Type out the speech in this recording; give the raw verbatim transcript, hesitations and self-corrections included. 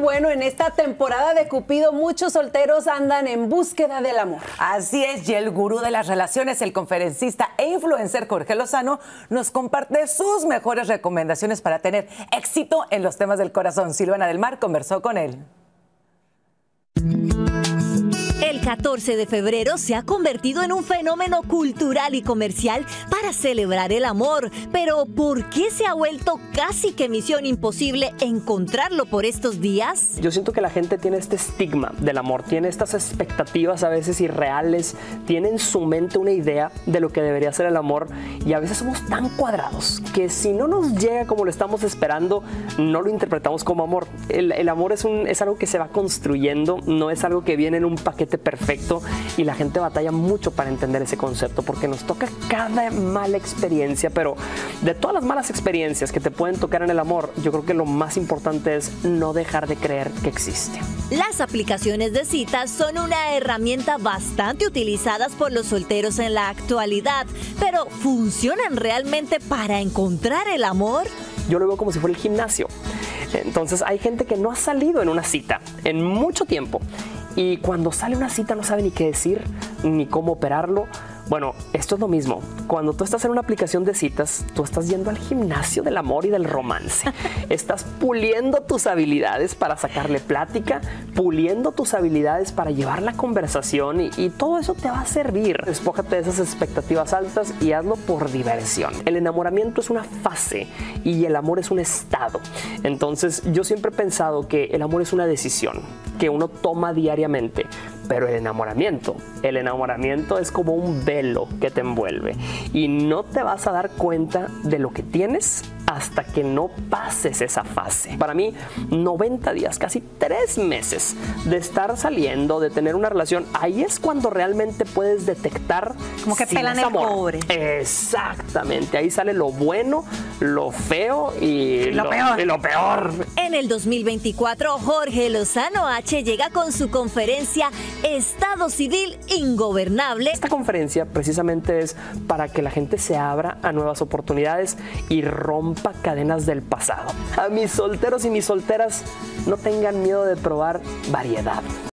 bueno, en esta temporada de Cupido muchos solteros andan en búsqueda del amor. Así es, y el gurú de las relaciones, el conferencista e influencer Jorge Lozano, nos comparte sus mejores recomendaciones para tener éxito en los temas del corazón. Silvana del Mar conversó con él. El catorce de febrero se ha convertido en un fenómeno cultural y comercial para celebrar el amor. Pero ¿por qué se ha vuelto casi que misión imposible encontrarlo por estos días? Yo siento que la gente tiene este estigma del amor, tiene estas expectativas a veces irreales, tiene en su mente una idea de lo que debería ser el amor y a veces somos tan cuadrados que si no nos llega como lo estamos esperando, no lo interpretamos como amor. El, el amor es, un, es algo que se va construyendo, no es algo que viene en un paquete perfecto y la gente batalla mucho para entender ese concepto porque nos toca cada mala experiencia, pero de todas las malas experiencias que te pueden tocar en el amor, yo creo que lo más importante es no dejar de creer que existe. Las aplicaciones de citas son una herramienta bastante utilizadas por los solteros en la actualidad, pero ¿funcionan realmente para encontrar el amor? Yo lo veo como si fuera el gimnasio. Entonces hay gente que no ha salido en una cita en mucho tiempo y cuando sale una cita no sabe ni qué decir, ni cómo operarlo. Bueno, esto es lo mismo. Cuando tú estás en una aplicación de citas, tú estás yendo al gimnasio del amor y del romance. Estás puliendo tus habilidades para sacarle plática, puliendo tus habilidades para llevar la conversación y, y todo eso te va a servir. Despójate de esas expectativas altas y hazlo por diversión. El enamoramiento es una fase y el amor es un estado. Entonces, yo siempre he pensado que el amor es una decisión que uno toma diariamente. Pero el enamoramiento, el enamoramiento es como un velo que te envuelve y no te vas a dar cuenta de lo que tienes hasta que no pases esa fase. Para mí, noventa días, casi tres meses de estar saliendo, de tener una relación, ahí es cuando realmente puedes detectar como que si pelan es el amor. cobre. Exactamente, ahí sale lo bueno, lo feo y lo, lo, peor. y lo peor. En el dos mil veinticuatro, Jorge Lozano H llega con su conferencia Estado Civil Ingobernable. Esta conferencia precisamente es para que la gente se abra a nuevas oportunidades y rompa cadenas del pasado. A mis solteros y mis solteras, no tengan miedo de probar variedad.